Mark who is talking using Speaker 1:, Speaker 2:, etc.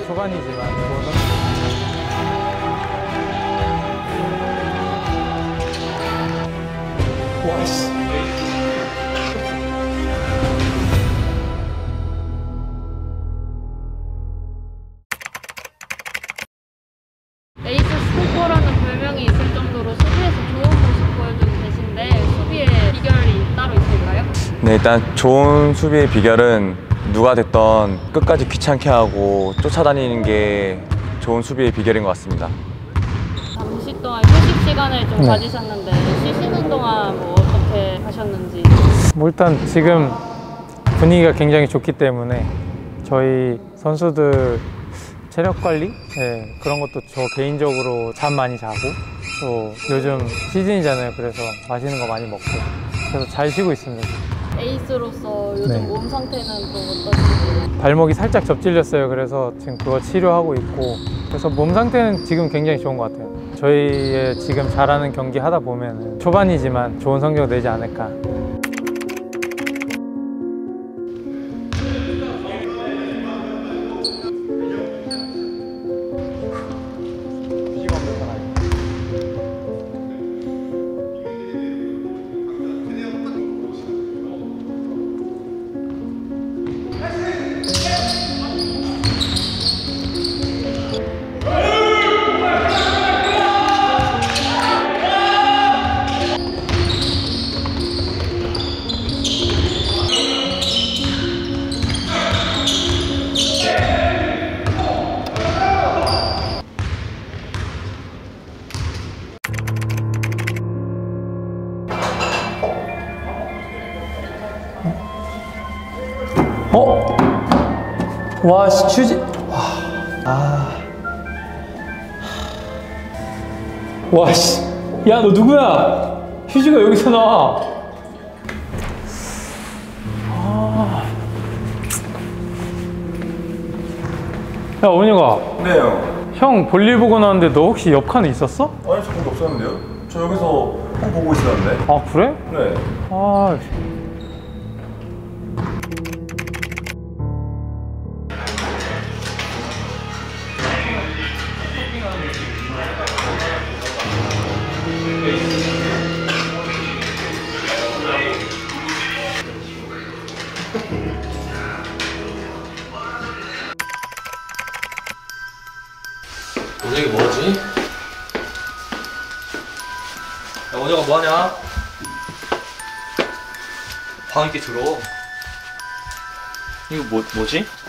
Speaker 1: 초반이지만 좋은
Speaker 2: 와씨.
Speaker 3: 에이스 스토퍼라는 별명이 있을 정도로 수비에서 좋은 모습 보여주고 계신데 수비의 비결이 따로 있을까요?
Speaker 4: 네, 일단 좋은 수비의 비결은 누가 됐던 끝까지 귀찮게 하고 쫓아다니는 게 좋은 수비의 비결인 것 같습니다.
Speaker 3: 잠시 동안 휴식 시간을 좀 가지셨는데 쉬시는 동안 뭐 어떻게 하셨는지.
Speaker 1: 뭐 일단 지금 분위기가 굉장히 좋기 때문에 저희 선수들 체력 관리? 네, 그런 것도 저 개인적으로 잠 많이 자고 또 요즘 시즌이잖아요. 그래서 맛있는 거 많이 먹고 그래서 잘 쉬고 있습니다.
Speaker 3: 에이스로서 요즘
Speaker 1: 네.
Speaker 3: 몸 상태는 또 어떠신지?
Speaker 1: 발목이 살짝 접질렸어요. 그래서 지금 그거 치료하고 있고 그래서 몸 상태는 지금 굉장히 좋은 것 같아요. 저희의 지금 잘하는 경기 하다 보면 초반이지만 좋은 성적 내지 않을까.
Speaker 2: 와, 휴지. 와, 씨. 야, 너 누구야? 휴지가 여기서 나와.
Speaker 1: 야, 원유가.
Speaker 4: 네, 형.
Speaker 1: 형 볼일 보고 나왔는데 너 혹시 옆 칸에 있었어?
Speaker 4: 아니, 저 거기 없었는데요? 저 여기서 홈 보고 있었는데.
Speaker 1: 아, 그래?
Speaker 4: 네.
Speaker 1: 아,
Speaker 2: 원혁이 뭐하지? 야, 원혁아 뭐하냐? 방 있게 들어. 이거 뭐지?